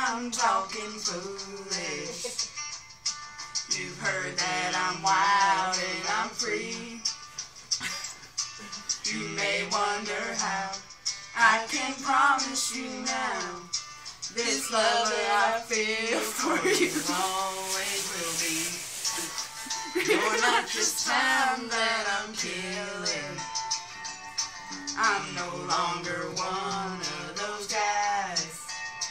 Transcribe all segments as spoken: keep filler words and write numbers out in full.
I'm talking foolish. You've heard that I'm wild and I'm free. You may wonder how I can promise you now, this love that I feel for you always will be. You're not just time that I'm killing. I'm no longer one of those guys.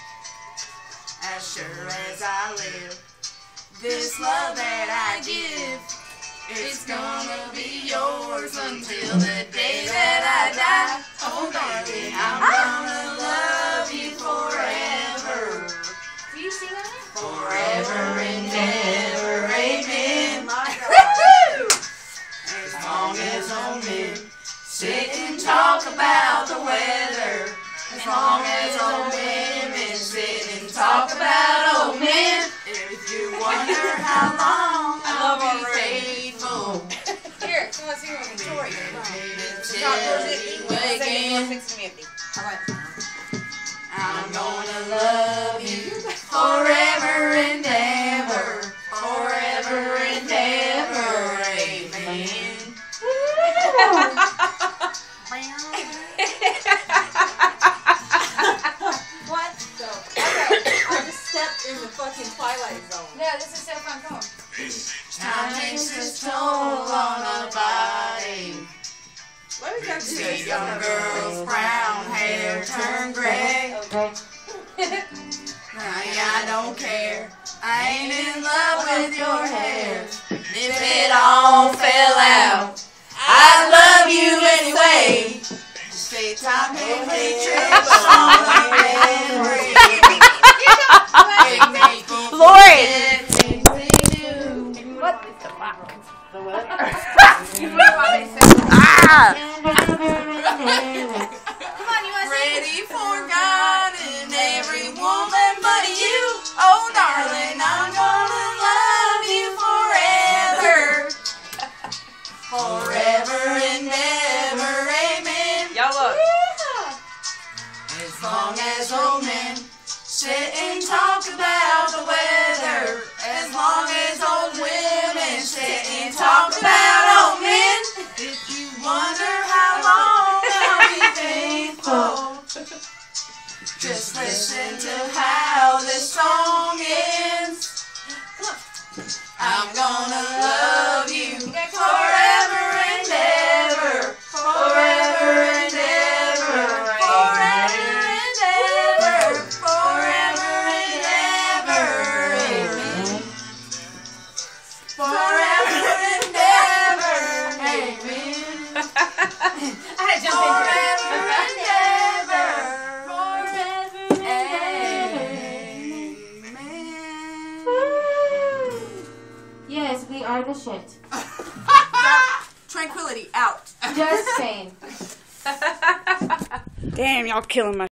As sure as I live, this love that I give, it's gonna be yours until the day that I die. Oh darling, I'm gonna love you forever. Do you sing that? Forever and ever, amen. As long as old men sit and talk about the weather, as long as old women sit and talk about old men, if you wonder how long I'll be faithful. Here, come on, sing with me. Tori. I'm gonna love you forever and ever, forever and ever, amen. What? So, okay, I just stepped in the fucking twilight zone. No, this is so fun. Come on. Time takes its toll on a body. Let me go to See young girls' brown hair turn gray. Okay. I don't care. I ain't in love with your hair. If it all fell out, I love you anyway. Just say time can play tricks on my memory. It makes me forget things they do. What the fuck? The what? Ah! Come on, you want to sing? Ready for God and every woman but you. Oh, darling, I'm gonna love you forever. Forever and ever, amen. Y'all look. As long as old men sit and talk about the weather, as long as old women sit and talk about old men, if you wonder how long I'll be faithful, just listen to how this song ends. I'm gonna love you forever and ever, forever and ever, forever and ever, forever and ever, amen. Forever and ever, amen. I had to jump Forever into it. and ever, forever and amen. Yes, we are the shit. Tranquility out. Just saying. Damn, y'all killing my